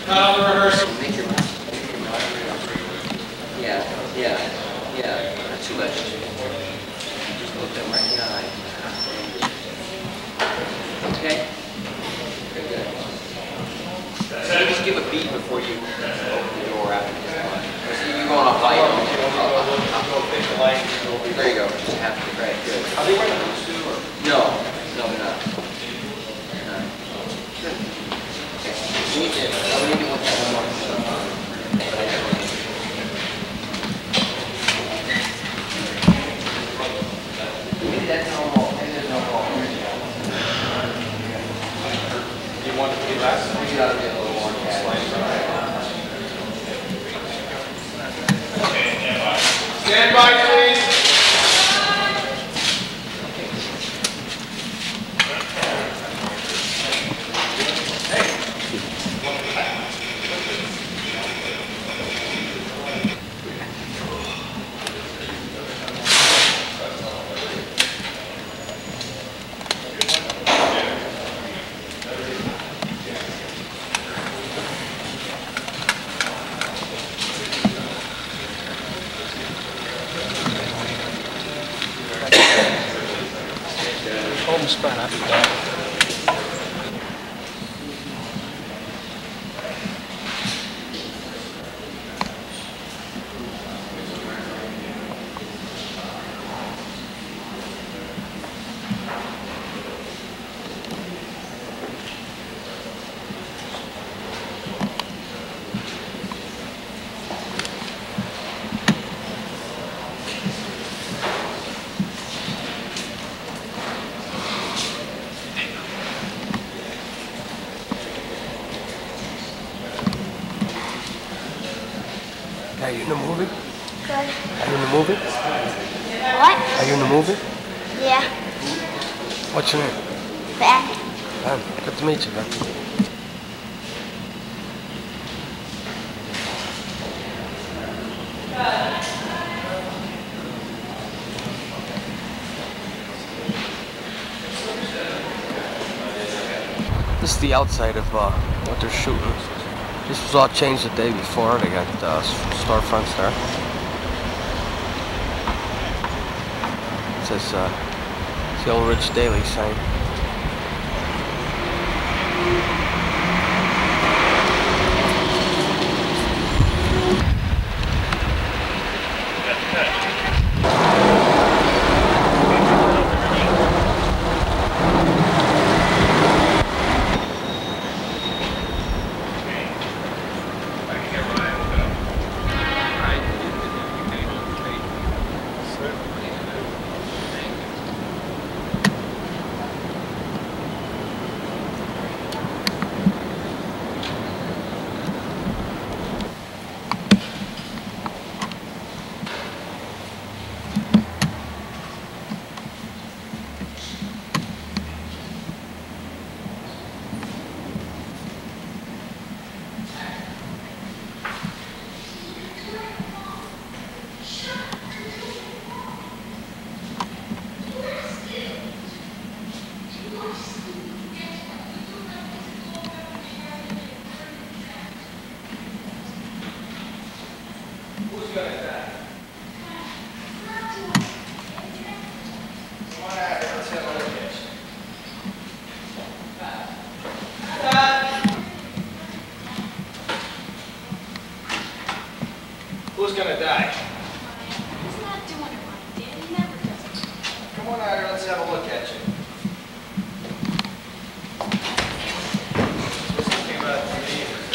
Not on the rehearsal. Make your mouth. Yeah. Not too much. Just look them right in the eye. Okay? Very good. So just give a beat before you open the door after this one. You're going off light. There you go. Just half the right. Good. Are they wearing those too? No, they're not. Good. Okay. We need to look at one more. Maybe that's normal. Maybe there's no ball. You want it to be less? Maybe that'll be a little more. Stand by, please. Home span after that. Are you in the movie? Good. Are you in the movie? What? Are you in the movie? Yeah. What's your name? Ben. Ben. Good to meet you, Ben. This is the outside of what they're shooting. This was all changed the day before. They got storefronts there. It says the old Rich Daily sign. Who's gonna die? He's not doing it right, Dan. He never does it. Come on out here, let's have a look at you. There's something about the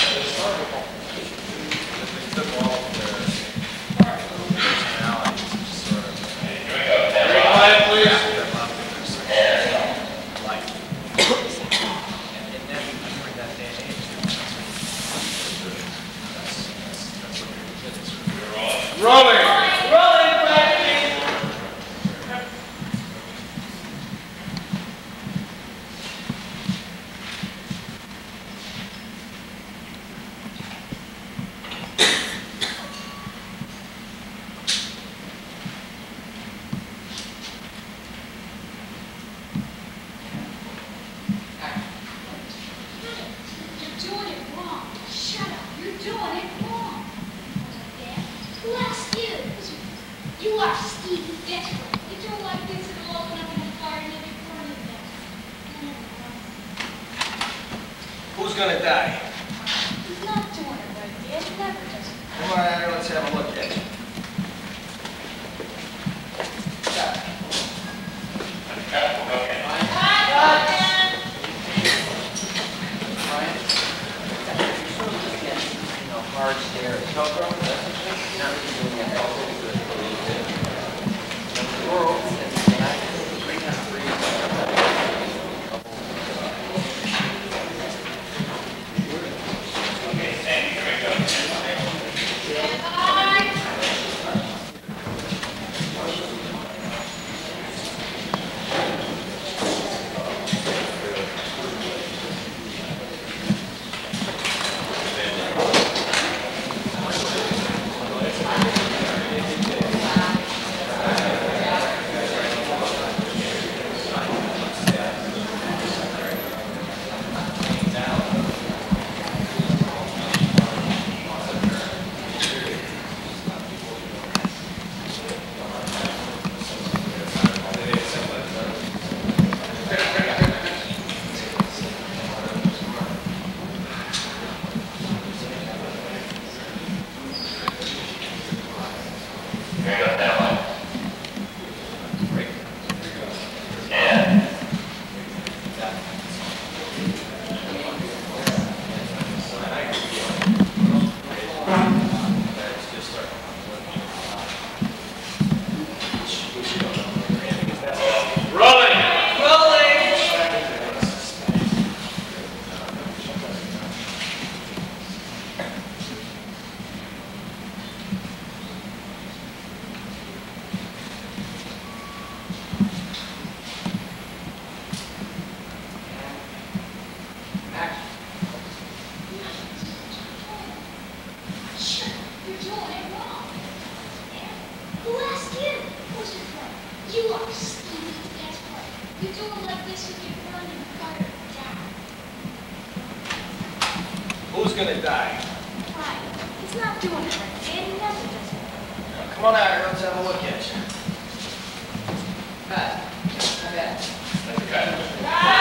they took all of their personalities and just sort of very quiet, please. And then during that day and age, that's what your kid is. Rolling! Rolling, back, please! That's right. You do it like this, it'll open up in the fire and you'll be burning to death. Who's gonna die? He's not doing it right, Dad. He never does it. Come on, Adder, let's have a look at you. Hard stare. Not really doing that. The door opens and I kind of breathe. Okay, Sandy, here we go. Here we go, that one. And rolling. Shut up. You're doing it wrong. Who asked you? Who's your friend? You are stupid. That's right. You do it like this, you get burned and buttered down. Who's gonna die? Right. He's not doing it right, Dad. He never does it. Come on, Adder, let's have a look at you. Pat, come back. Let's cut.